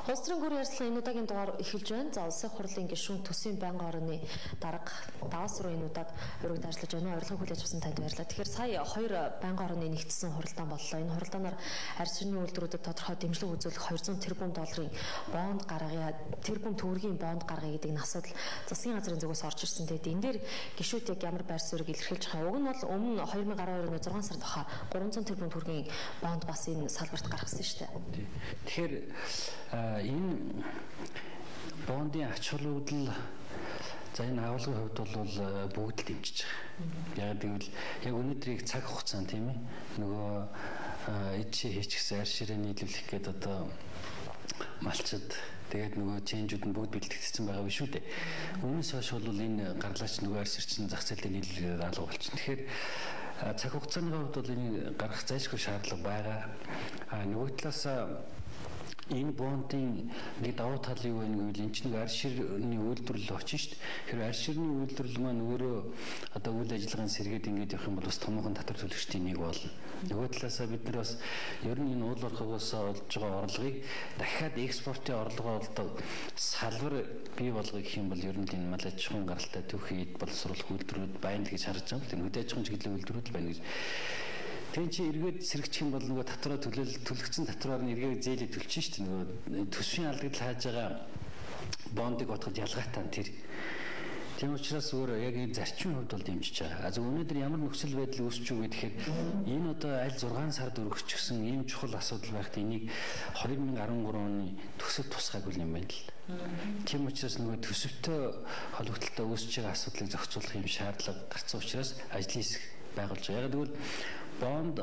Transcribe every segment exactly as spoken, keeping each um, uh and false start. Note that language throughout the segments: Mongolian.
Улс төрийн гүрэн ярилцлагын энэ удаагийн дугаар эхэлж байна. За улсын хурлын гишүүн төсвийн байнгын орны дарга Давас руу энэ удаад өргөд ажиллаж байна. Урилга хүлээж авсан танд баярлалаа. Тэгэхээр сая хоёр байнгын орны нэгдсэн хуралдаан боллоо. Энэ хуралдаанаар арьс ширний үйлдвэрүүдэд тодорхой дэмжлэг үзүүлэх двести тэрбум долларын бонд гаргая, тэрбум төгрөгийн бонд гаргая гэдэг нь асуудал засгийн газрын зүгээс орж ирсэн. Тэгээд энэ дээр гишүүд яг ямар байр суурийг илэрхийлж байгаа. Уг нь бол өмнө две тысячи двадцать deux оны зургаан сард баха триста тэрбум төгрөгийн бонд бас энэ салбарт гаргасан шүү дээ. Тэгэхээр энэ бондын ач холбогдол за энэ агуулгын хувьд бол бүгд л дэмжиж байгаа. Яг гэвэл яг өнөөдрийг цаг хугацаанд тийм ээ нөгөө эдшээ хийчихсэн арьс ширээ нийлүүлэх гээд одоо малчид тэгээд нөгөө ченжүүд нь бүгд бэлтгэгдсэн байгаа биш үү дээ. Өмнөөс хойш бол энэ гарлаач нөгөө арьс ширчин зах зээлийн нийлүүлэлээр алга болчихно. Тэгэхээр цаг хугацааны хувьд бол энэ гаргах зайлшгүй шаардлага байгаа. А нөгөө талаас энэ бондын нэг давуу тал юу вэ гэвэл энэ чинь арьс ширний үйлдвэрлэл очно шүү дээ. Тэгэхээр арьс ширний үйлдвэрлэл маань өөрөө одоо үйл ажиллагааны сэргээд ингэж явах юм бол бас томоохон татвар төлөгчдийн нэг болно. Нөгөө талаасаа бид нар бас ер нь энэ уул орхигоос олж байгаа орлогыг дахиад экспортын орлогоо олдог салбар бий болгох гэх юм бол ер нь энэ мал аж ахуйн гаралтай төвхийд боловсруулах үйлдвэрүүд байна гэж харж байгаа. Тэр хөдөө аж ахуйн чиглэлийн үйлдвэрүүд байна гэж. Тэгин чи эргээд сэргчих юм бол нөгөө татвараа төлөөл төлөгцсөн татвараар нь эргээд зээлээ төлчих шүү дээ. Нөгөө төсвийн алдагд хааж байгаа бондыг бодоход ялгаатай тэр. Тийм учраас өөр яг энэ зарчмын хувьд бол дэмжиж байгаа. А зөв өнөөдөр ямар нөхцөл байдал үүсч үү гэхээр энэ одоо аль зургаан сард өргөжчихсөн ийм чухал асуудал байхад энийг две тысячи десять три оны төсөв тусгаагүй юм байна л. Тийм учраас нөгөө төсөвтэй холбогдлолтой үүсэж байгаа асуудлыг зохицуулах юм шаардлага гарсан учраас ажлын хэсэг байгуулж байгаа. Яг тэгвэл бонд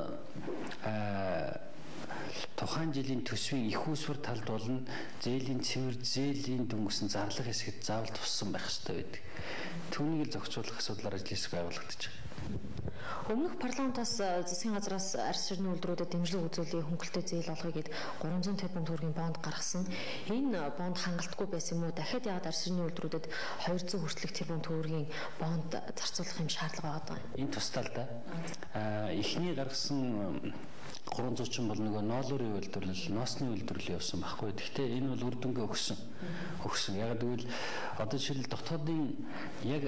а тухайн жилийн төсвийн их усвар талд болон зээлийн цэвэр зээлийн дөнгөсөн зарлах хэсэгт заавал туссан байх ёстой байдаг. Түүнийг л зохицуулах асуудлаар ажил хэсэг байгуулагдаж байгаа. Өмнөх парламентаас засгийн газраас арьс ширний үйлдвэрүүдэд дэмжлэг үзүүлэх хөнгөлөлтөй зээл олгоё гэд триста тэрбум төгрөгийн бонд гаргасан. Энэ бонд хангалтгүй байсан юм уу? Дахиад яагаад арьс ширний үйлдвэрүүдэд двести хүртэлх тэрбум төгрөгийн бонд зарцуулах юм шаардлага байгаа юм? Энэ тусдаа л да. А эхний гаргасан триста бол нөгөө ноолуурын үйлдвэрлэл, ноосны үйлдвэрлэл явсан байхгүй. Гэхдээ энэ бол үр дүнгээ өгсөн. Өгсөн. Яг гэвэл одоо жишээл дотоодын яг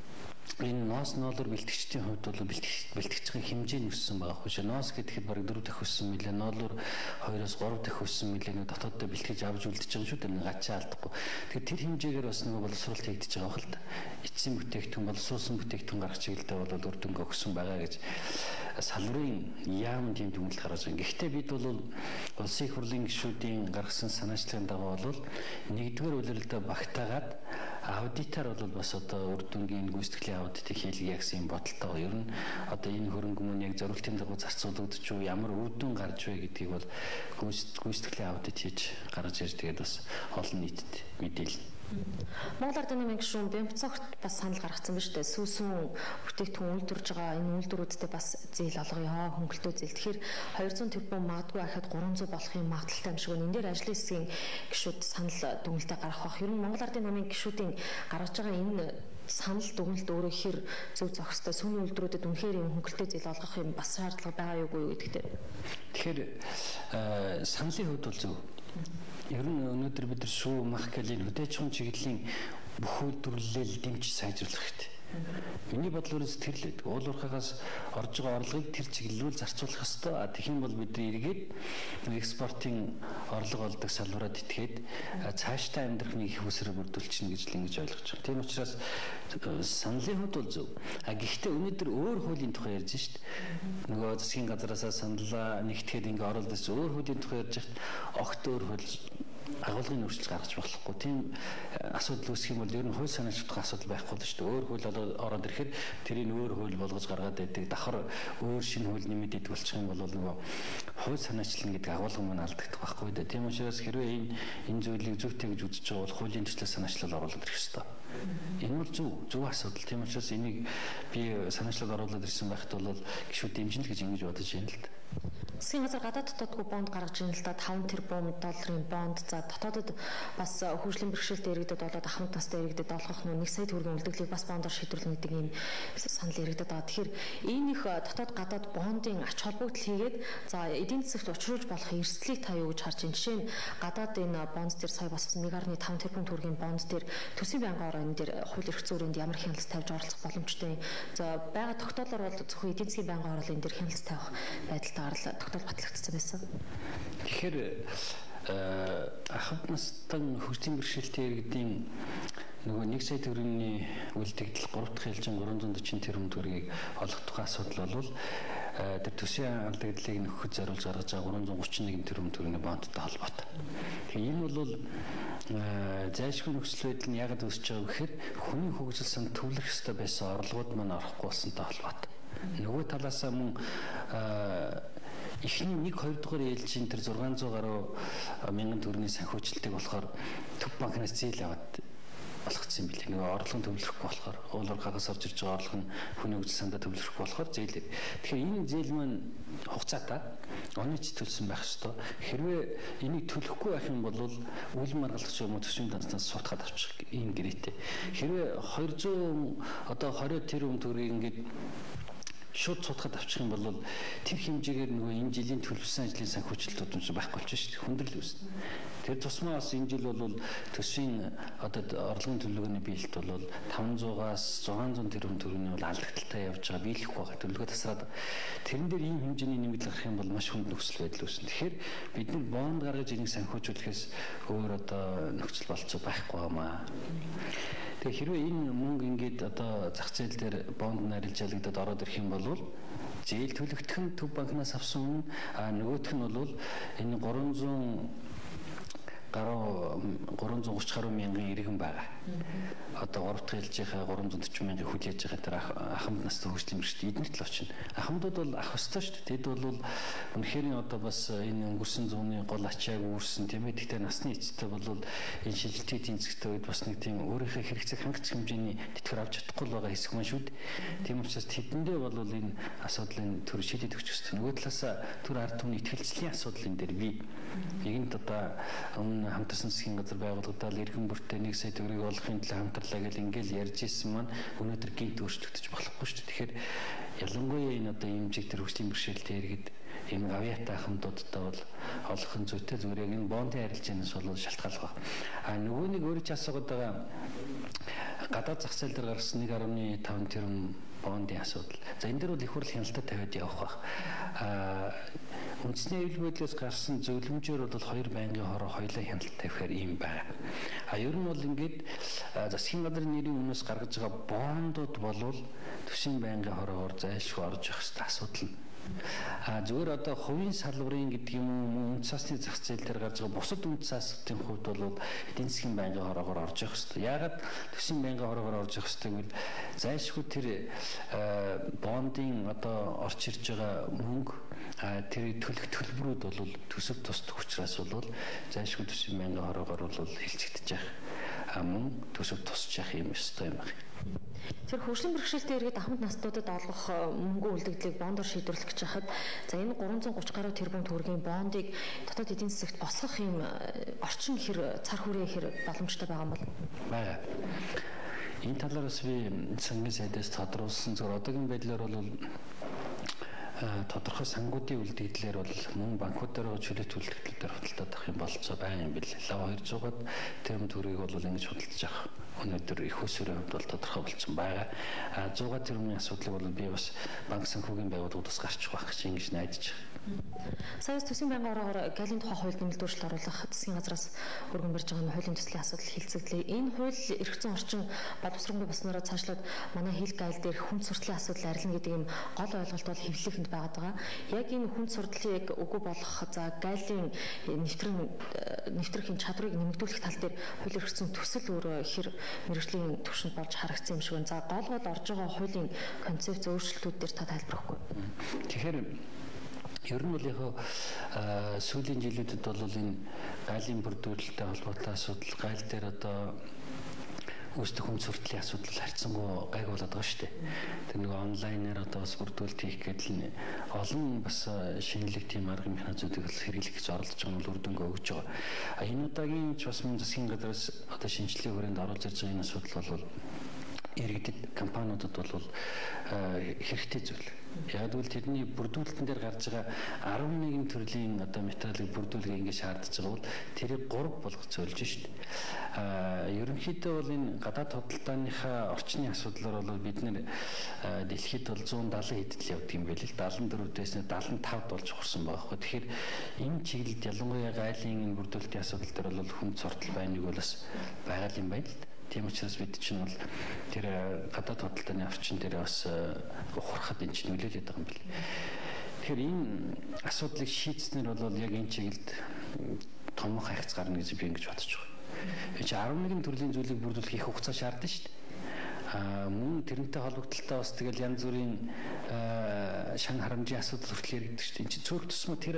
энэ ноос ноолор бэлтгэгчдийн хувьд бол бэлтгэж бэлтгэгчийн хэмжээ нь өссөн байгаа хөө. Ноос гэхэд бараг дөрөв дахь өссөн мөлий, ноолор хоёроос гурав дахь өссөн мөлий нэг дотооддоо бэлтгэж авч үлдэж байгаа шүү дээ. Гачаа алдахгүй. Тэгэхээр тэр хэмжээгээр бас нөгөө боловсруулалт хийгдэж байгаа хэл та. Эцсийн бүтээгдэхүүн боловсруулсан бүтээгдэхүүн гаргах чиглэлдээ бол үр дүнгээ өгсөн байгаа гэж салбарын яам тийм дүгнэлт гаргаж байгаа. Гэхдээ бид бол улсын их хурлын гишүүдийн гаргасан санаачлагын дагуу бол нэгдүгээр улиралдаа багтаагаад аудитаар бол бас одоо үр дүнгийн гүйцэтгэлийн аудитыг хийлгэх гэсэн юм бодолтой. Ер нь одоо энэ хөрөнгө мөн яг зорилтын дагуу зарцуулагдаж уу, ямар үр дүн гарч вэ гэдгийг бол гүйцэтгэлийн аудит хийж гаргаж ирж тэгээд бас олон нийтэд мэдээлнэ. Монгол Ардын намын гишүүн Бямцогт бас санал гаргацсан биз дээ. Сүүсүүн бүтээгдэхүүн үйлдвэрж байгаа энэ үйлдвэрүүдтэй бас зээл олгоё, хөнгөлөлтөө зээл. Тэгэхээр двести тэрбум магадгүй ахад триста болох юм магадaltaй юм шиг байна. Энэ дээр ажлын хэсгийн гишүүд санал дүгнэлтээ гаргах бах. Ер нь Монгол Ардын намын гишүүдийн гаргаж байгаа энэ санал дүгнэлт өөрөө хэр зөв зохистой сүүний үйлдвэрүүдэд үнэхээр юм хөнгөлөлтөө зээл олгох юм бас шаардлага байгаа юу юу гэдэгтэй. Тэгэхээр саналын хувьд бол зөв. Ер нь өнөөдөр бид нар шүү мах гэлийн хөдөө аж ахуйн чиглэлийн бүх үйлдвэрлэлийг дэмжиж сайжруулах хэрэгтэй. Миний бодлоор сэтгэрлээд уул уурхагаас орж байгаа орлогыг тэр чиглэл рүү зарцуулах ёстой. А тэгэх юм бол бид эргээд экспортын орлого олдог салбараад итгээд цаашдаа амьдрахны их усрыг бүрдүүлчихнэ гэж л ингэж ойлгож байна. Тийм учраас саналын хувьд бол зөв. А гэхдээ өнөөдөр өөр хуулийн тухай ярьж шít. Нөгөө засгийн газараасаа саналаа нэгтгэхэд ингээ оролдож өөр хуулийн тухай ярьж хат огт өөр хууль агуулгын өөрчлөлт гаргаж болохгүй. Тийм асуудал үүсэх юм бол ер нь хууль санаачлах асуудал байхгүй л шүү дээ. Өөр хууль ороод ирэхээр тэрийг өөр хууль болгож гаргаад байдаг. Давхар өөр шинэ хууль нэмэд идэх болчих юм бол нөгөө хууль санаачлал гэдэг агуулга мань алдагдах байхгүй дээ. Тийм учраас хэрвээ энэ энэ зүйлийг зөвтэй гэж үзэж байгаа бол хуулийн төслөө санаачлал оруулаад ирэх ёстой. Энэ бол зөв зөв асуудал. Тийм учраас энийг би санаачлал оруулаад ирсэн байхад бол гişүүд дэмжинэ гэж ингэж бодож байна л да. Засгийн газар гадаад дотоодгүй бонд гаргаж ирнэ л да таван тэрбум долларын бонд. За дотоодод бас хөгжлийн бэрхшээлтэй иргэдэд болоод ахмад настай иргэдэд олгох нь нэг сая төгрөгийн үлдэгдлийг бас бондоор шийдвэрлэнэ гэдэг ийм санал иргэдэд байгаа. Тэгэхээр энэ их дотоод гадаад бондын ач холбогдол хийгээд за эдийн засагт учруулж болох эрсдлийг та юу гэж харж байна? Жишээ нь гадаад энэ бонд дээр сая босгосон нэг гаруй таван тэрбум төгрөгийн бонд дээр төсвийн байнгын орон энэ дээр хууль эрх зүйн ямар хяналт тавьж оролцох боломжтой. За байгаа тогтоолоор бол зөвхөн эдийн засгийн байнгын орон энэ дээр хяналт тавих байдалтайгаар л тогтоол батлагдсан байсан. Тэгэхээр ахмад настай хөгжлийн бэрхшээлтэй иргэдийн нөгөө нэг сая төгрөгийн үлдэгдэл гурав дахь ээлжин гурван зуун дөрвөн тэрбум төгрөгийг олох тухай асуудал бол тэр төсвийн алдагдлыг нөхөд зориулж гаргаж байгаа гурван зуун гурван нэг тэрбум төгрөгийн бондтой холбоотой. Тэгэхээр энэ бол зайлшгүй нөхцөл байдал нь яагаад үүсэж байгаа вэ гэхээр хүний хөгжил санд төвлөрөх ёстой байсан орлогууд маань орохгүй болсонтой холбоотой. Нөгөө талаасаа мөн эхний нэг хоёр дугаар ээлжийн тэр зургаан зуун гаруй мянган төгрөгийн санхүүжилтийг болохоор төв банкнаас зээл аваад болгоцсон юм билээ. Нөгөө орлого нь төвлөрөхгүй болохоор уулаар гагас орж ирж байгаа орлого нь хүний хөгжил сандаа төвлөрөхгүй болохоор зээл. Тэгэхээр энэ зээл маань хугацаатай оны ч төлсөн байх ёстой. Хэрвээ энийг төлөхгүй байх юм бол үйл маргалдах юм уу төсвийн данцнаас суудгаад авчих ийм гэрээтэй. Хэрвээ хоёр зуун одоо двадцать тэрбум төгрөгийг ингээд шууд цутгаад авчих юм бол тэр хэмжээгээр нөгөө энэ жилийн төлөвлөсөн ажлын санхүүжилтүүд нь байхгүй болчих шүү дээ. Хүндрэл үүснэ. Тэр тусмаа бас энэ жил бол төсвийн одоо орлогын төлөвлөгөөний биелэлт бол таванзуугаас зургаан зуун тэрбум төгрөгийн бол алдагдaltaй явж байгаа биелэхгүй байгаа. Төлөвлөгөө тасраад тэрэн дээр ийм хэмжээний нэмэгдэл гарах юм бол маш хүнд нөхцөл байдал үүснэ. Тэгэхээр бид нар бонд гаргаж энийг санхүүжүүлэхээс өөр одоо нөхцөл болцоо байхгүй юмаа. Тэгээ хэрвээ энэ мөнгө ингээд одоо зах зээл дээр бонд нарилж ялагдаад ороод ирэх юм бол зээл төлөгдөх нь төв банкнаас авсан хүн а нөгөөх нь бол энэ гурван зуун гаруй гурван зуун гурван гаруй мянган иргэн байгаа. Одоо гурав дахь ээлжийнхаа гурван зуун дөрвөн мянган хүлээж байгаа тэр ахмад настай хөгжлийн бэрхшээлт эднэрт л очино. Ахмадууд бол ах ёстой шүү дээ. Тэд бол үнэхээр одоо бас энэ өнгөрсөн зууны гол ачааг үүрсэн тийм ээ. Гэхдээ насны эцэстээ бол энэ шилжилтийн эдийн засгийн үед бас нэг тийм өөрийнхөө хэрэгцээг хангах хэмжээний тэтгэр авч чадахгүй л байгаа хэсэг маань шүү дээ. Тийм учраас тэдэндээ бол энэ асуудлын төр шийдэд өгч өссөн. Нөгөө талаас төр ард түмний ихтгэлцлийн асуудал энэ дээр бий. Нэгэнт одоо өмнө хамтарсан засгийн газар байгуулагдаад иргэн бүртээ нэг сая төгрөгийг олохын төлөө хамтарлаа гэж ингээл ярьж ирсэн маань өнөөдөр гинт өөрчлөгдөж болохгүй шүү дээ. Тэгэхээр ялангуяа энэ одоо ийм чиг төр хөгжлийн бэрхшээлтэй иргэд энэ авьяатай ахмадуудтай бол олох нь зүйтэй зүгээр яг энэ бондын арилжаанаас бол шалтгаалх баг. А нөгөө нэг өөрөө ч асуугаад байгаа гадаад зах зээл дээр гарсан нэг гаруй таван тэрбум бондын асуудал. За энэ дээр бол их хурл хяналтад тавиад явах баг. А үндэсний аюул байдлаас гарсан зөвлөмжөөр бол хоёр байнгын хороо хоёулаа хяналт тавихаар ийм байна. А ер нь бол ингээд засгийн газрын нэрийн өмнөөс гаргаж байгаа бондууд болвол төсвийн байнгын хороогоор зайлшгүй орж явах хэрэгтэй асуудал нь. А зүгээр одоо хувийн салбарын гэдэг юм уу үндэс засны зах зээл дээр гарч байгаа бусад үндэс засгийн хувьд бол эдийн засгийн байнгын хороогоор орж явах хэрэгтэй. Яагаад төсвийн байнгын хороогоор орж явах хэрэгтэй гэвэл зайлшгүй тэр бондын одоо орж ирж байгаа мөнгө тэр төлөх төлбөрүүд бол төсөв тусдах учраас бол зайлшгүй төсвийн байнгын хороогоор бол хилчигдэж явах мөн төсөв тусч явах юм ёстой юм байна. Тэр хөгжлийн бэрхшээлтэй иргэд ахмад настуудад олгох мөнгө үлдэгдлийг бондоор шийдвэрлэх гэж хахад за энэ гурван зуун гурван гаруй тэрбум төгрөгийн бондыг дотоод эдийн засагт босгох юм орчин хэр цар хүрээ хэр боломжтой байгаа юм бол бага. Энэ талаараас би сангийн сайдаас тодруулсан зөв одоогийн байдлаар бол тодорхой сангуудын үлдэгдлэр бол мөн банкудаар чөлөөт үлдэгдэл дээр худалдаад авах юм болцоо байгаа юм бэл. Лав двухсот тэрбум төгрөгийг бол ингэж худалдаж авах өнөөдөр их усүрийн хувьд бол тодорхой болсон байгаа. А сто тэрбумын асуудлыг бол би бас банк санхүүгийн байгууллагуудаас гарчих байх гэж ингэж найдаж байна. Саяас төсвийн байнгын ороогаар галийн тухай хуульд нэмэлт өөрчлөлт оруулах засгийн газраас өргөн барьж байгаа хуулийн төслийн асуудал хилцэгдлээ. Энэ хууль эрх зүйн орчин боловсронгүй болсноор цаашлаад манай хил гайл дээр хүн суртлын асуудал арилна гэдэг юм гол ойлголт бол хэвлэхэнд байгаад байгаа. Яг энэ хүн суртлыг үгүй болох за гайлын нэвтрэн нэвтрэхийн чадрыг нэмэгдүүлэх тал дээр хууль эрх зүйн төсөл өөрөө хэр мэргэжлийн түвшинд болж харагдсан юм шиг байна. За гол бол орж байгаа хуулийн концепц өөрчлөлтүүд дээр та тайлбарахгүй. Тэгэхээр ер нь бол яг сүүлийн жилүүдэд бол энэ гайлын бүрдүүлэлттэй холбоотой асуудал гайл дээр одоо үүсдэг хүн суртлын асуудал харьцангуй гайг болоод байгаа шүү дээ. Тэр нэг онлайнаар одоо бас бүрдүүлэлт хийх гэдэг нь олон бас шинэлэг тийм арга механизмуудыг хэрэглэх гэж оролдож байгаа нь үр дүнгээ өгч байгаа. А энэ удаагийн ч бас мөн засгийн газраас одоо шинжилгээ хүрээнд оруулж ирж байгаа энэ асуудал бол иргэдэд компаниудад бол хэрэгтэй зүйл. Яг л тэрний бүрдүүлэлтэн дээр гарч байгаа арван нэгэн төрлийн одоо металлыг бүрдүүлгээ ингэ шаардж байгаа бол тэрийг гурав болгох зөвлөж шүү дээ. Аа ерөнхийдөө бол энэ гадаад худалдааныхаа орчны асуудлаар бол бид нэр дэлхийд бол зуун далайн хэдэл явдаг юм байл л даалан дөрөвдөөс нь даалан тавд болж хурсан байгаа хгүй. Тэгэхээр энэ чиглэлд ялангуяа гайлын энэ бүрдүүлэлтийн асуудал дээр бол хүн цортол байныг бол бас байгаа юм байна л. Тийм учраас бид чинь бол тэр гадаад худалдааны орчин дээр бас ухрахад энэ чинь нөлөөлөд байгаа юм бэл. Тэгэхээр энэ асуудлыг шийдснээр бол яг энэ чиглэлд томох хайхц гарна гэж би ингэж бодож байгаа. Энэ чинь арван нэгэн төрлийн зүйлийг бүрдүүлэх их хугацаа шаардсан шүү дээ. А мөн тэрнтэй холбогдлолтой бас тэгэл янз бүрийн шан харамжийн асуудал хүртэл яригддаг шүү дээ. Энэ чинь цөөх тусмаа тэр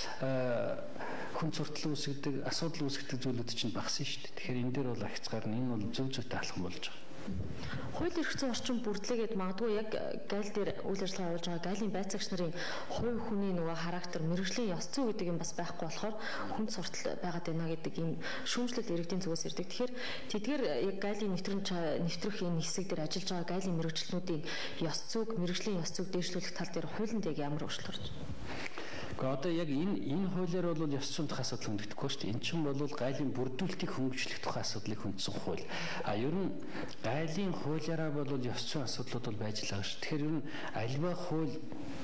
хүн цуртлал үүсгдэг, асуудал үүсгдэг зүйлүүд чинь багсан шүү дээ. Тэгэхээр энэ дээр бол ахицгаар нь энэ бол зөв зөвтэй алхам болж байгаа. Хууль эрх зүйн орчин бүрдлээгээд магадгүй яг гайл дээр үйл ажиллагаа явуулж байгаа гайлын байцаагч нарын хувь хүний нөгөө характер, мэргэжлийн ёс зүй гэдэг юм бас байхгүй болохоор хүн цуртал байгаад байна гэдэг ийм шүүмжлэл иргэдийн зүгээс ирдэг. Тэгэхээр тэдгээр яг гайлын нэвтрэн нэвтрэх энэ хэсэг дээр ажиллаж байгаа гайлын мэргэжлэнүүдийн ёс зүйг, мэргэжлийн ёс зүйг дээшлүүлэх тал дээр хуулинд яг ямар өөрчлөлт орж байна? Гэхдээ одоо яг энэ энэ хуулиар бол ёс зүйн тухай асуудал хөндөгдөхгүй шүү дээ. Эн чинь бол гайлын бүрдүүлэлтийг хөнгөлөх тухай асуудлыг хөндсөн хууль. А ер нь гайлын хуулиараа бол ёс зүйн асуудлууд бол байж л байгаа шүү. Тэгэхээр ер нь альва хууль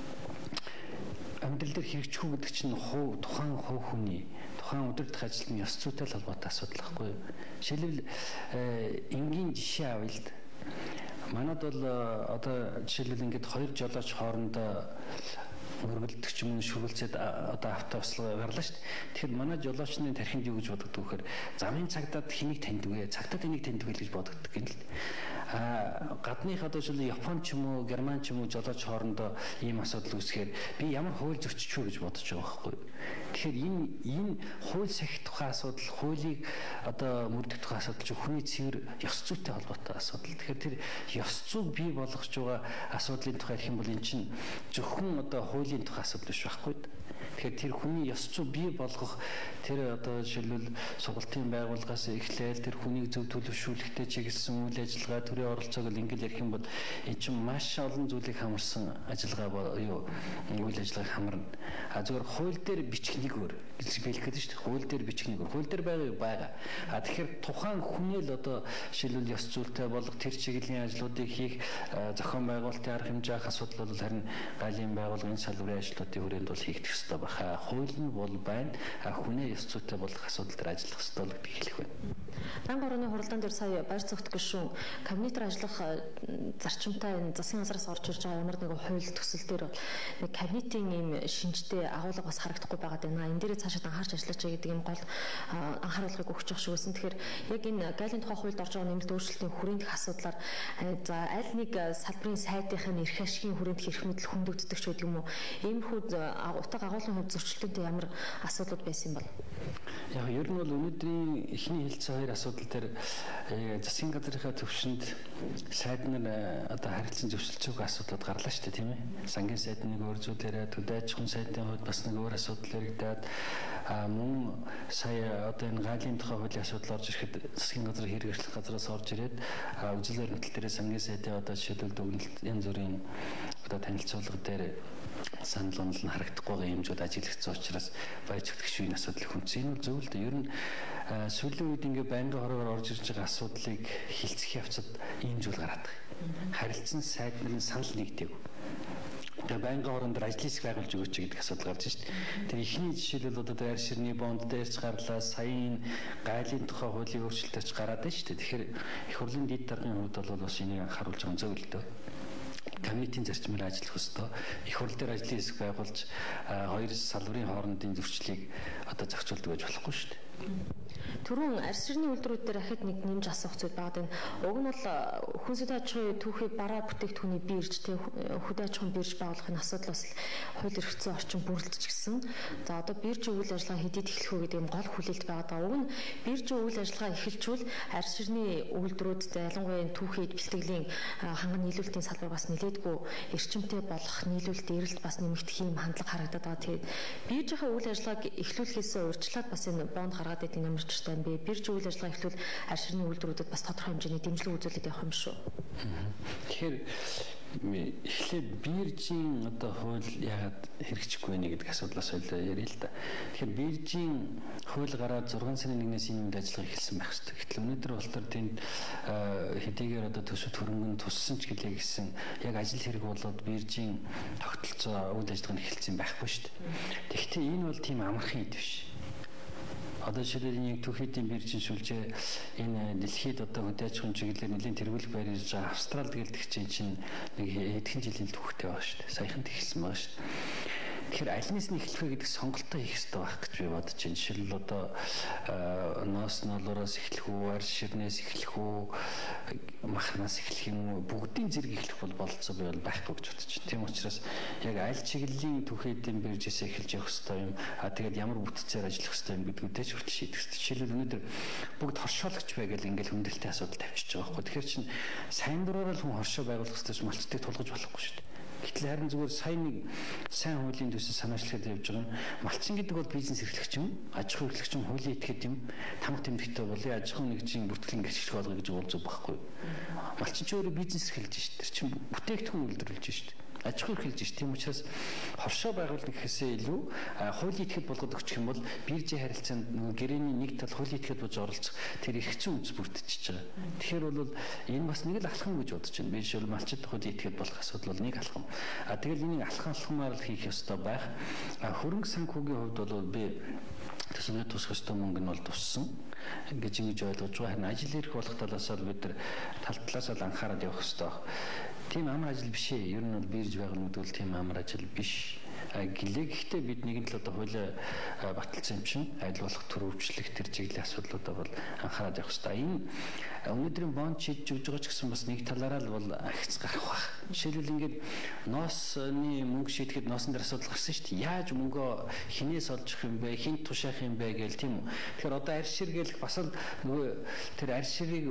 амьдрал дээр хэрэгжих үү гэдэг чинь хуу тухайн хувь хүний тухайн удирдах ажилтны ёс зүйтэй холбоотой асуудал байхгүй юу? Жишээлбэл энгийн жишээ авъя л да. Манайд бол одоо жишээлбэл ингээд хоёр жолооч хоорондоо мөргөлдөг ч юм уу шүрүүлцээд одоо автобуслаа гарлаа шүү дээ. Тэгэхээр манай жолоочны тархинд юу гэж боддог вэхээр замын цагдаад хэнийг таньдаг вэ? Цагдаад энийг таньдаг вэ гэж боддог юм л. А гадных одоо жишээ Япон ч юм уу, Герман ч юм уу жолооч хоорондоо ийм асуудал үүсгэхээр би ямар хууль зөрчиж үү гэж бодож байгаа байхгүй юу? Тэгэхээр энэ энэ хууль сахих тухай асуудал, хуулийг одоо мөрдөх тухай асуудал чинь хүний цэвэр ёс зүйтэй холбоотой асуудал. Тэгэхээр тэр ёс зүйг бий болгож байгаа асуудлын тухай ярих юм бол эн чинь зөвхөн одоо хуулийн тухай асуудал биш байхгүй юу? Тэгэхээр тэр хүний ёс зүй бий болгох тэр одоо жишээлбэл сургалтын байгууллагаас эхлээл тэр хүнийг зөв төлөвшүүлэхтэй чиглэсэн үйл ажиллагаа, төрийн оролцоог л ингээл ярих юм бол энэ чинь маш олон зүйлийг хамарсан ажиллагаа юу үйл ажиллагааг хамарна. А зөвхөн хууль дээр бичих нэг өөр гэж хэлэх гэдэг шүү дээ. Хууль дээр бичих нэг өөр. Хууль дээр байгаа байгаа. А тэгэхээр тухайн хүний л одоо жишээлбэл ёс зүйтэй болох тэр чиглэлийн ажлуудыг хийх зохион байгуулалтын арга хэмжээ асуудал бол харин гайлын байгууллагын салбарын ажлуудын хүрээнд бол хийгдэх ёстой баха. Хууль нь бол байна. А хүний ёс зүйтэй болох асуудал дээр ажиллах ёстой л гэж хэлэх байна. Банк орны хуралдаан дээр сая байр цогт гишүүн кабинетээр ажиллах зарчимтай энэ засгийн газраас орж ирж байгаа ямар нэгэн хууль төсөл дээр нэг кабинетийн ийм шинжтэй агуулга бас харагдахгүй байгаад байна. Энэ дээрээ цаашаа анхаарч ажиллаач гэдэг юм гол анхааруулгыг өгч явах шиг байсан. Тэгэхээр яг энэ гайлын тухай хуульд орж байгаа нэмэлт өөрчлөлтийн хүрээх асуудлаар за аль нэг салбарын сайдынхын эрх ашигын хүрээх эрх мэдэл хөндөгддөг ч гэдэг юм уу. Иймэрхүү утга агуулгын хувьд зөрчилтөнд ямар асуудлууд байсан юм бол? Яг ер нь бол өнөөдрийн эхний хэлцээ хоёр асуудал дээр засгийн газрынхаа төвшөнд сайд нар одоо харилцан зөвшөлж байгаа асуудлууд гарлаа шүү дээ, тийм ээ. Сангийн сайд нэг өөр зүйлээрээ төдий аж ахуйн сайдын хувьд бас нэг өөр асуудал яригдаад а мөн сая одоо энэ гайлын тухай хуулийн асуудал орж ирэхэд засгийн газрын хэрэг эрхлэх газраас орж ирээд үзэл баримтлал дээр сангийн сайдын одоо жишээлбэл дүгнэлт янз бүрийн одоо танилцуулга дээр санал онол нь харагдахгүй байгаа хэмжүүд ажиглагдсан учраас баяж хөтгөшийн асуудлыг хүндсэн. Энэ бол зөв л дээ. Ер нь сүүлийн үед ингээ байнгын хорогоор орж ирж байгаа асуудлыг хилцэх явцад ийм зүйл гараад байгаа. Харилцан сайд нарын санал нэгдэв. Тэгээ байнгын хооронд ажлын хэсэг байгуулж өгөөч гэдэг асуудал гарч шít. Тэгээ ихний жишээлбэл одоо байр ширний бонд дээрч гарлаа, саяын гайлын тухай хуулийн өөрчлөлтөж гараад байна шít. Тэгэхээр их хурлын дэд даргын хувьд бол бас энийг анхааруулж байгаа зөв л дээ. комитетийн зарчмаар ажиллах ёстой. Их хурл дээр ажлын хэсэг байгуулж хоёр салбарын хоорондын зөрчлийг одоо зохицуулдаг гэж болохгүй шүү дээ. Түрүүн арьс ширний үйлдвэрүүд дээр ахад нэг нэмж асуух зүйл байгаа. Уг нь бол хүн сүдэ аж ахуйн түүхий бараа бүтээгдэхүүний бирж тэг хөдөө аж ахуйн бирж байгуулахын асуудал бас хууль эрх зүйн орчин бүрэлдэжсэн. За одоо биржийн үйл ажиллагаа хэдийд эхлэх вэ гэдэг юм гол хүлээлт байгаа. Уг нь биржийн үйл ажиллагаа эхэлжүүл арьс ширний үйлдвэрүүд ялангуяа түүхийд бэлтгэлийн ханган нийлүүлэлтийн салбар бас нэлээдгүй эрчимтэй болох нийлүүлэлт эрэлт бас нэмэгдэх юм хандлага харагдаад байгаа. Тэгээд биржийн үйл ажиллагааг эхлүүлэхээс урьдчилаад бас энэ бонд гаргаад байдаг юм ч байна. Би биржийн үйл ажиллагаа эхлүүл арьс ширний үйлдвэрүүдэд бас тодорхой хэмжээний дэмжлэг үзүүлээд явах юм шүү. Тэгэхээр эхлээд биржийн одоо хууль яагаад хэрэгжихгүй вэ гэдэг асуудлаас ойлоо ярил л да. Тэгэхээр биржийн хууль гараад зургаан сарын нэгнээс энэ үйл ажиллагаа эхэлсэн байх хэрэгтэй. Гэтэл өнөөдөр бол төр тэнд хэдийгээр одоо төсөвт хөрөнгө туссан ч гэлээ гэсэн яг ажил хэрэг болоод биржийн тогтолцоо үйл ажиллагаа эхэлсэн байхгүй шүү дээ. Тэгэхдээ энэ бол тийм амархан ид биш. Одоо жишээлбэл түүхийдийн биржийн сүлжээ энэ дэлхийд одоо хөдөө аж ахуйн чиглэлээр нэлийн тэргүүлэх барьж байгаа Австрал гэлдэг чинь нэг хэдхэн жилийн түүхтэй байгаа шүү дээ. Саяхан тэгэлсэн байгаа шүү дээ. Тэгэхээр алинаас нь эхлэх вэ гэдэг сонголтоо хийх хэрэгтэй байх гэж би бодож байна. Жишээлбэл одоо ноос ноолороос эхлэх үү, арьс ширнээс эхлэх үү, махнаас эхлэх юм уу, бүгдийн зэрэг эхлэх бол болцоо би бол байхгүй гэж бодож байна. Тийм учраас яг аль чиглэлийн түүхийдийн биржээс эхэлж явах хэрэгтэй юм. А тэгээд ямар бүтцээр ажиллах хэрэгтэй юм гэдгүүдээ ч хүртэл шийдэх хэрэгтэй. Жишээлбэл өнөөдөр бүгд хоршоологч байгаад ингээл хүндрэлтэй асуудал тавьчихж байгаа байхгүй. Тэгэхээр чинь сайн дураараа л хүн хоршоо байгуулах хэрэгтэй ч малчтыг тулгаж болохгүй шүү дээ. Гэтэл харин зүгээр сайн нэг сайн хуулийн төсөв санаачлахад явж байгаа юм. Малчин гэдэг бол бизнес эрхлэгч юм, аж ахуй эрхлэгч юм, хуулийн этгээд юм. Тамга тэмдэгтэй болын аж ахуйн нэгжийн бүртгэлийн гэрчлэг болгоё гэж бол зөв байхгүй. Малчин ч өөрөө бизнес эрхэлж шүү дээ. Тэр чинь бүтээгдэхүүн үйлдвэрлэж шүү дээ. Аж ахуй эрхэлж шүү. Тийм учраас хоршоо байгуулна гэхээсээ илүү хуулийн этгээд болгоод өгчих юм бол биржийн харилцаанд нөгөө гэрээний нэг тал хуулийн этгээд бож оролцох тэр эрх зүйн үндэс бүрдчихэж байгаа. Тэгэхээр бол энэ бас нэг л алхам гэж бодож байна. Би шил малчид хуулийн этгээд болох асуудал бол нэг алхам. А тэгэл энийг алхам алхамаар л хийх ёстой байх. А хөрөнгө санхүүгийн хувьд бол би төсвийн тусах ёстой мөнгө нь бол туссан гэж ингэж ойлгож байгаа. Харин ажил эрх болох талаас нь бид тал талаас нь анхаарал явах ёстой. Тийм амар ажил биш ээ. Ер нь бол бирж байгуулна гэдэг бол тийм амар ажил биш. Гэлээ гэхдээ бид нэгэн л одоо хуулиа баталсан юм чинь аль болох төрөвчлөх тэр чиглэлийн асуудлуудаа бол анхаарал явах хэрэгтэй. Энэ өнөөдрийн бонд шийдэж өгж байгаа ч гэсэн бас нэг талаараа л бол ахиц гарах байх. Жишээлбэл ингээд ноосны мөнгө шийдэхэд ноосн дээр асуудал гарсан шүү дээ. Яаж мөнгөө хинээс олж өгөх юм бэ? Хинт тушаах юм бэ гээл тийм үү. Тэгэхээр одоо арьс шир гээл бас л нөгөө тэр арьс ширийг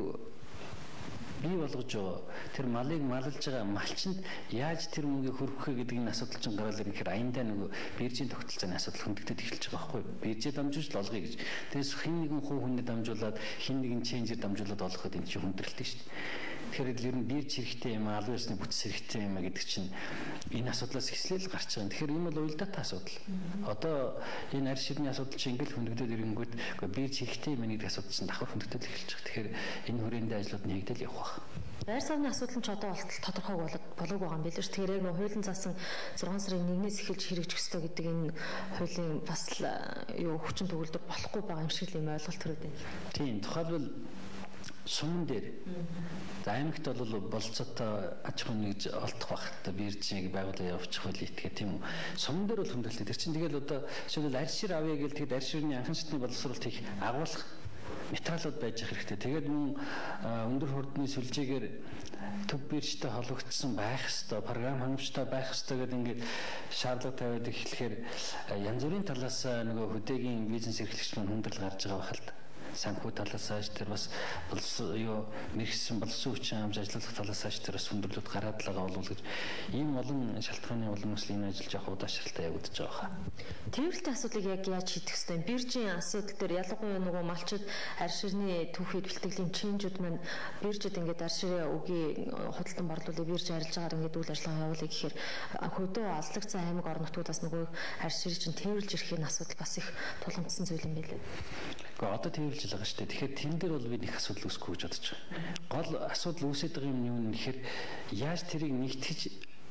бий болгож байгаа тэр малыг маллж байгаа малчинд яаж тэр мөнгийг хөрвөх вэ гэдэг энэ асуудал чинь гараад ирэхээр аяндаа нөгөө биржийн тогтолцооны асуудал хөндөгдөд эхэлж байгаа байхгүй юу? Биржээ дамжуулж л олгоё гэж. Тэгээс хин нэгэн хуу хүнээ дамжуулаад хин нэгэн ченжер дамжуулаад олгоход энэ чинь хүндрэлтэй шүү дээ. Тэгэхээр ер нь бирж хэрэгтэй юм аа, албан ёсны бүтц хэрэгтэй юм а гэдэг чинь энэ асуудлаас эхлээл гарч байгаа. Тэгэхээр энэ бол уялдаатай асуудал. Одоо энэ арьс ширний асуудал чинь ингээл хөндөгдөд ирэнгүүт бирж хэрэгтэй юм гэдэг асуудал чинь давхар хөндөгдөд эхэлж байгаа. Тэгэхээр энэ хүрээндээ ажлууд нь хийгдэл явах байх. Байр савны асуудал нь ч одоо болтол тодорхой болоог байгаа юм билээ ш. Тэгэхээр яг нөө хуулийн заасан зургаан сарын нэгнээс эхэлж хэрэгжих ёстой гэдэг энэ хуулийн бас юу хүчин төгөлдөр болохгүй байгаа юм шиг л юм ойлголт төрөд байна. Тийм, тухайлбал суман дээр за аймагт бол болцоотой аж ахуйн нэгж олдох багт биржийг байгуулаа явуучих хууль итгээ тийм үү. Суман дээр бол хүндрэлтэй. Тэр чинь тэгэл одоо жишээлбэл арьс шир авъя гэл тэгэд арьс ширний анхан шатны боловсруулалт хийх агуулах материалууд байж их хэрэгтэй. Тэгээд мөн өндөр хурдны сүлжээгээр төв биржтэй холбогдсон байх ёстой, програм хангамжтай байх ёстой гэдэг ингээд шаардлага тавиад эхлэхээр янз бүрийн талаас нөгөө хөдөөгийн бизнес эрхлэгч маань хүндрэл гарч байгаа байх л да. Санхүү талаас ааш тэр бас юу мэрэгсэн болсон хүчин хамж ажиллах талаас ааш тэр бас хүндрэлүүд гараад л байгаа болов гэж ийм олон шалтгааны улам бас энэ ажил жоох удаашралтай явагдаж байгаа хаа. Тэрвэлтэй асуудлыг яг яаж шийдэх ёстой юм? Биржийн асуудал дээр ялангуяа нөгөө малчид арьс ширний түүхийд бэлтгэлийн чинжүүд маань биржид ингээд арьс ширээ үгүй худалдан борлуулах бирж арилж байгаагаар ингээд үйл ажиллагаа явуулъя гэхээр хөдөө азлагдсан аймаг орон нутгуудаас нөгөө арьс шир чинь тэрвэлж ирэхин асуудал бас их тулгамдсан зүйл юм байлээ. Гэхдээ одоо тэрвэлж байгаа шүү дээ. Тэгэхээр тэн дээр бол би нэг асуудал үүсэхгүй гэж бодож байгаа. Гол асуудал үүсэж байгаа юм юу нэхэр яаж тэрийг нэгтгэж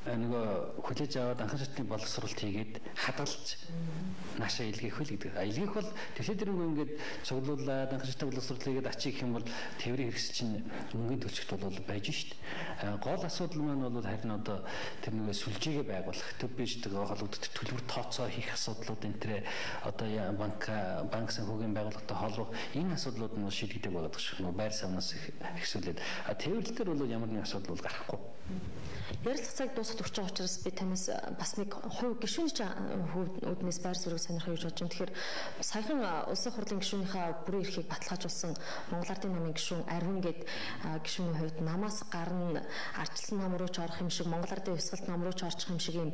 нөгөө хүлээж аваад анхан шатны боловсролт хийгээд хадгалж наашаа илгээх үл гэдэг. А илгээх бол төсөө дэрэнгүй ингээд цуглуулад анхан шатны боловсролт хийгээд ачиг гэх юм бол тээврийн хэрэгсэл чинь мөнгөний төлөвчт бол байж шít. Гол асуудал маань бол харин одоо тэр нөгөө сүлжээгээ байгуулах, төв бийждэг холбогддог төлбөр тооцоо хийх асуудлууд энэ тэр одоо банк банк санхүүгийн байгууллагатай холбох энэ асуудлууд нь шийдэгдэг болоод байгаа шүү. Нөгөө байр савнаас ихсүүлээд тээвэрлэл дээр бол ямар нэгэн асуудал бол гарахгүй. Ярилцлагыг дуусгах өгч байгаа учраас би танаас бас нэг хувь гишүүний үүднээс байр суурийг сонирхох гэж бодож байна. Тэгэхээр саяхан улсын хурлын гишүүнийхээ бүрэн эрхийг баталгаажуулсан Монгол Ардын намын гишүүн Арвин гээд гишүүний хувьд намаас гарна арчилсан нам руу ч орох юм шиг Монгол Ардын хувьсгалт нам руу ч орчих юм шиг юм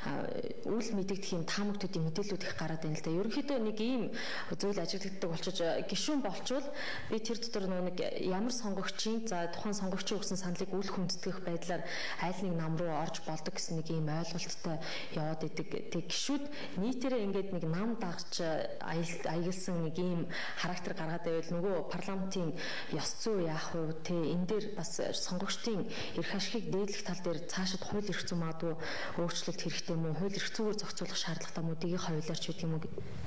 үйл мэдэгдэх юм таамагтуудын мэдээлүүд их гараад байна л да. Ерөнхийдөө нэг ийм зүйл ажиглагддаг болчиж гишүүн болчвол би тэр дотор нэг ямар сонгогчийн за тухайн сонгогчийн өгсөн саналыг үл хүндэтгэх байдлаар аль нэг нам руу орж болдог гэсэн нэг ийм ойлголттой яваад идэг. Тэг гişүүд нийтээрээ ингээд нэг нам дагч аялсан нэг ийм характер гаргаад байвал нөгөө парламентын ёс зүй яах вэ? Тэ энэ дээр бас сонгогчдын эрх ашигыг дээдлэх тал дээр цаашид хууль эрх зүй магадгүй өөрчлөлт хэрэгтэй мөн хууль эрх зүйгээр зохицуулах шаардлагатай мөн дийг хавьлаарч гэдэг юм уу?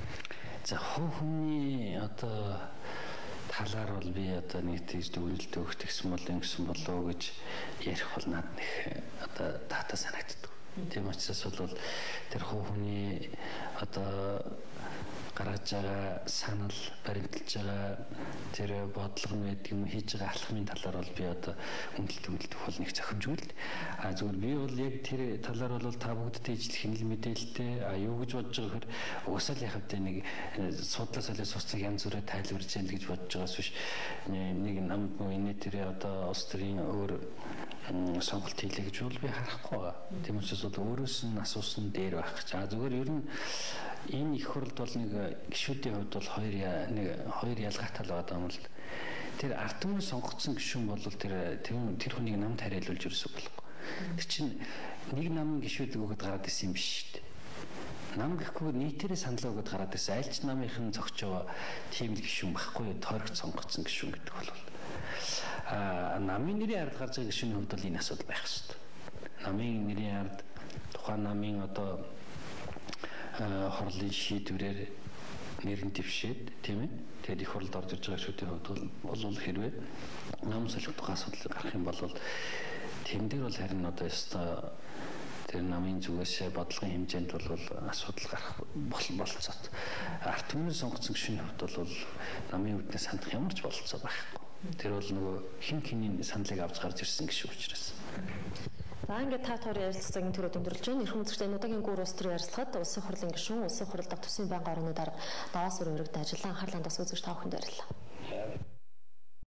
За хувь хүний одоо талаар бол би одоо нэг тийж дүгнэлт өгөх гэсэн бол ингэсэн болоо гэж ярих бол над нэг одоо тата санагддаг. Тийм учраас бол тэр хувь хүний одоо гаргаж байгаа санал баримталж байгаа тэр бодлого нь гэдэг юм хийж байгаа алхмын талаар бол би одоо үнэлт өгөх бол нэг зохимжгүй л. А зүгээр би бол яг тэр талаар бол та бүгдтэй ижил хинэл мэдээлэлтэй а юу гэж бодож байгаа хэр угсаал яхав тэ нэг судлаа солио суцыг янз бүрээр тайлбарж яах гэж бодож байгаас биш нэг намд энэ тэр одоо улс төрийн өөр сонголт хийлээ гэж бол би харахгүй байгаа. Тийм учраас бол өөрөөс нь асуусан дээр байх. За зүгээр ер нь энэ их хурлд бол нэг гишүүдийн хувьд бол хоёр нэг хоёр ялгаатай л байгаа юм л. Тэр ард түмэн сонгогдсон гишүүн бол тэр тэр хүнийг намд хариалуулж ерөөсөө болохгүй. Тэр чинь нэг намын гишүүд өгöd гараад исэн юм биш шүү дээ. Нам гэхгүй нийтээрээ санал өгöd гараад исэн. Аль ч намынхын зогчоо тийм л гишүүн байхгүй тойрогт сонгогдсон гишүүн гэдэг бол а намын нэрийн ард гарч байгаа гишүүний хувьд бол энэ асуудал байх шүү дээ. Намын нэрийн ард тухайн намын одоо хорлын шийдвэрээр нэрэн дэвшээд тийм ээ тэгээд их хурлд орж ирж байгаа гишүүдийн хувьд бол хэрвээ нам солих тухай асуудал гарах юм бол тэн дээр бол харин одоо ёстой тэр намын зүгээс бодлогын хэмжээнд бол асуудал гарах болцоод ард түмний сонгогдсон гишүүний хувьд бол намын үүднээс хандах ямар ч болцоо байхгүй. Тэр бол нөгөө хин хинийн саналыг авч гарч ирсэн гişүү учраас. За ингээд та хоёр ярилцлагын төрөд өндөрлж байна. Эрхэм үзэгчдээ удаагийн гүр улс төр ярилцлагад улсын хурлын гишүүн, улсын хурлын төсвийн байнгын орны дарга даваас өрөөрөгд ажиллан анхаарлаа тас үзэгч та бүхэнд баярлалаа.